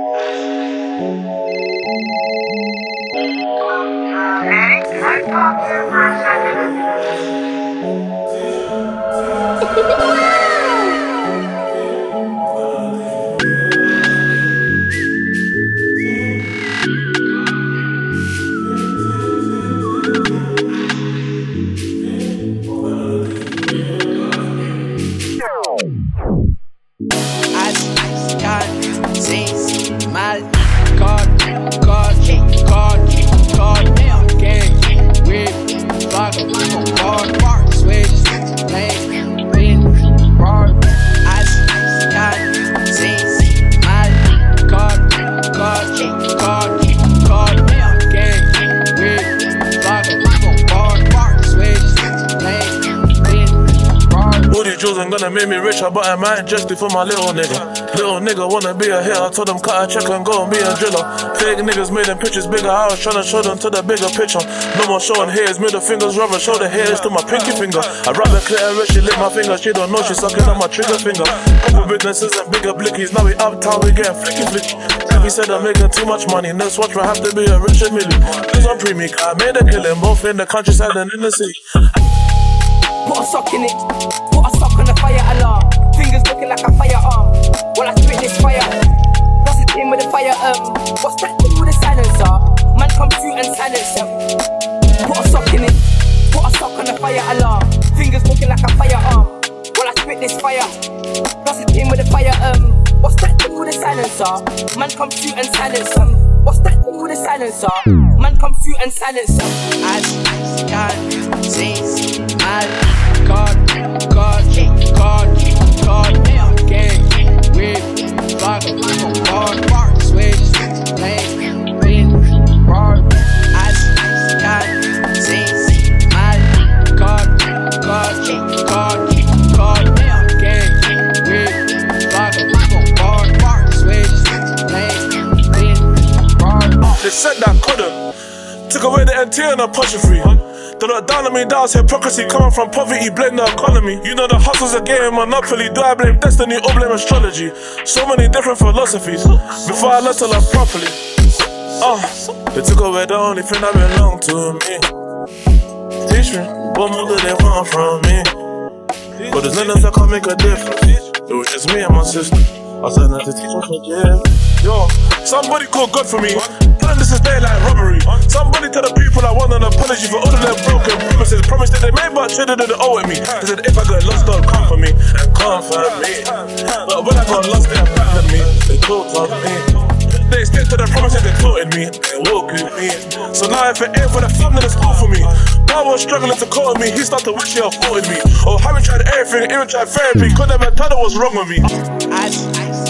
Ain't gonna make me richer, but I might just do for my little nigga. Little nigga wanna be a hitter, I told him cut a check and go and be a driller. Fake niggas made them pictures bigger, I was tryna show them to the bigger picture. No more showing hairs, middle fingers, rather show the hairs to my pinky finger. I rub the clitoris, she lick my fingers, she don't know she sucking on my trigger finger. Couple businesses and bigger blickies, now we uptown, we getting flicky flicky. He said I'm making too much money, next watch will have to be a Richard Millie. Cause I'm premium, I made a killing, both in the countryside and in the city. Put a sock in it, put a sock on the fire alarm. Fingers looking like a firearm. While I spit this fire, that's the thing with the fire. What's that thing with the silencer? Man come through and silence them. Put a sock in it, put a sock on the fire alarm. Fingers looking like a firearm. While I spit this fire, that's the thing with the fire. What's that thing with the silencer? Man come through and silence them. What's that thing with the silencer? Man come through and silence them. I can't see my God, gang, with bar, switch, lane, win, bar. I can't see my God, gang, with bar, switch, lane, win, bar. They said that I couldn't, took away the NT and I push it free. They look down on me, that was hypocrisy, coming from poverty, blame the economy. You know the hustle's a game, monopoly. Do I blame destiny or blame astrology? So many different philosophies, before I learned to love properly. They took away the only thing that belonged to me. Teach me, what more do they want from me? But there's nothing that can't make a difference. It was just me and my sister. I said that to teach me forgive. Yo, somebody call God for me. Tell them this is daylight robbery. Somebody tell the people I want an apology for all of their broken promises. Promised that they made but shit that they owe me. They said if I got lost, they'll come for me and comfort me. But when I got lost, they abandoned me. They talked of me. They stick to the promises they taught me. They walk with me. So now if it ain't for the family that's all for me, I was struggling to call me. He started to wish he afforded me. Oh, haven't tried everything, even tried therapy. Could never tell her what's wrong with me. I